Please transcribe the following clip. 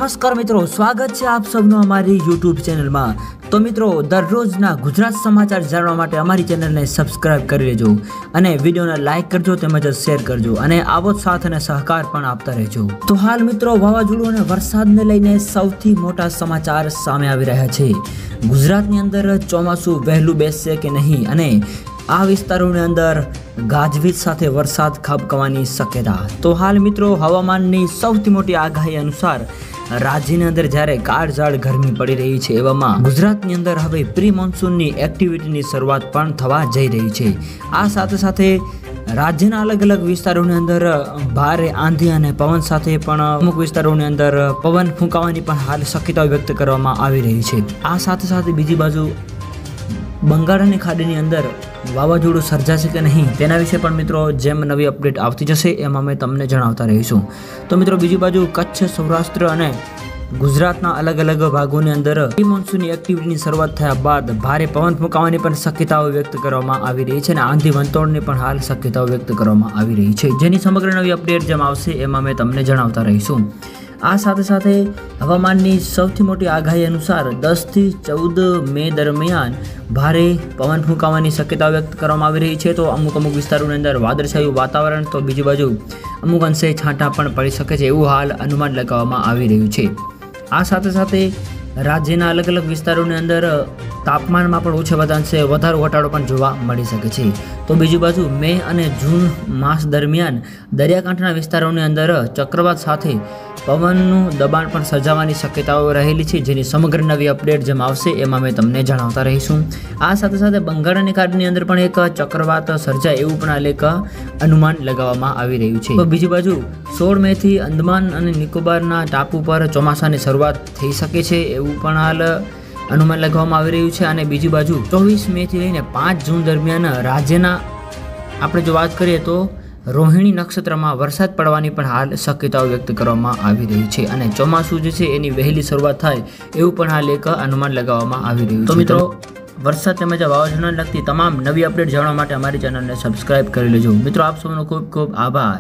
નમસ્કાર મિત્રો, સ્વાગત છે આપ સૌનું અમારી યુટ્યુબ ચેનલમાં। તો મિત્રો, દરરોજના ગુજરાત સમાચાર જાણવા માટે અમારી ચેનલને સબસ્ક્રાઇબ કરી લેજો અને વિડીયોને લાઇક કરજો તેમજ શેર કરજો અને આવો જ સાથ અને સહકાર પણ આપતા રહેજો। તો હાલ મિત્રો, વાવાઝોડું અને વરસાદને લઈને સૌથી મોટા સમાચાર સામે આવી રહ્યા છે। ગુજરાતની અંદર ચોમાસું વહેલું બેસશે કે નહીં અને આ વિસ્તારોની અંદર ગાજવીજ સાથે વરસાદ ખાબકવાની શક્યતા। તો હાલ મિત્રો, હવામાનની સૌથી મોટી આગાહી અનુસાર રાજ્યની અંદર જ્યારે કાળઝાળ ગરમી પડી રહી છે, એવામાં ગુજરાતની અંદર હવે પ્રી મોન્સૂનની એક્ટિવિટીની શરૂઆત પણ થવા જઈ રહી છે। આ સાથે સાથે રાજ્યના અલગ અલગ વિસ્તારોની અંદર ભારે આંધી અને પવન સાથે પણ અમુક વિસ્તારોની અંદર પવન ફૂંકાવાની પણ હાલ શક્યતાઓ વ્યક્ત કરવામાં આવી રહી છે। આ સાથે સાથે બીજી બાજુ બંગાળની ખાડીની અંદર વાવાઝોડું સર્જાશે કે નહીં તેના વિશે પણ મિત્રો જેમ નવી અપડેટ આવતી જશે એમ અમે તમને જણાવતા રહીશું। તો મિત્રો, બીજી બાજુ કચ્છ, સૌરાષ્ટ્ર અને ગુજરાતના અલગ અલગ ભાગોની અંદર પ્રી મોન્સૂનની એક્ટિવિટીની શરૂઆત થયા બાદ ભારે પવન ફૂંકાવાની પણ શક્યતાઓ વ્યક્ત કરવામાં આવી રહી છે અને આંધી વંતોળની પણ હાલ શક્યતાઓ વ્યક્ત કરવામાં આવી રહી છે, જેની સમગ્ર નવી અપડેટ જેમ આવશે એમાં અમે તમને જણાવતા રહીશું। આ સાથે સાથે હવામાનની સૌથી મોટી આગાહી અનુસાર 10 થી 14 મે દરમિયાન ભારે પવન ફૂંકાવાની શક્યતા વ્યક્ત કરવામાં આવી રહી છે। તો અમુક વિસ્તારોની અંદર વાદળછાયું વાતાવરણ, તો બીજી બાજુ અમુક અંશે છાંટા પણ પડી શકે છે એવું હાલ અનુમાન લગાવવામાં આવી રહ્યું છે। આ સાથે સાથે રાજ્યના અલગ અલગ વિસ્તારોની અંદર તાપમાનમાં પણ ઓછા અંશે વધારો ઘટાડો પણ જોવા મળી શકે છે। તો બીજી બાજુ મે અને જૂન માસ દરમિયાન દરિયાકાંઠાના વિસ્તારોની અંદર ચક્રવાત સાથે પવનનું દબાણ પણ સર્જાવાની શક્યતાઓ રહેલી છે, જેની સમગ્ર નવી અપડેટ જેમ આવશે એમાં અમે તમને જણાવતા રહીશું। આ સાથે સાથે બંગાળની ખાડીની અંદર પણ એક ચક્રવાત સર્જાય એવું પણ હાલ એક અનુમાન લગાવવામાં આવી રહ્યું છે। તો બીજી બાજુ 16 મે થી અંદમાન અને નિકોબારના ટાપુ પર ચોમાસાની શરૂઆત થઈ શકે છે એવું પણ હાલ અનુમાન લગાવવામાં આવી રહ્યું છે। અને બીજી બાજુ 24 મે થી લઈને 5 જૂન દરમિયાન રાજ્યના આપણે જો વાત કરીએ તો રોહિણી નક્ષત્રમાં વરસાદ પડવાની પણ હાલ શક્યતાઓ વ્યક્ત કરવામાં આવી રહી છે અને ચોમાસું જે છે એની વહેલી શરૂઆત થાય એવું પણ હાલ એક અનુમાન લગાવવામાં આવી રહ્યું છે। તો મિત્રો, વરસાદ તેમજ વાવાઝોડાને લગતી તમામ નવી અપડેટ જાણવા માટે અમારી ચેનલને સબસ્ક્રાઇબ કરી લેજો। મિત્રો, આપ સૌનો ખૂબ ખૂબ આભાર।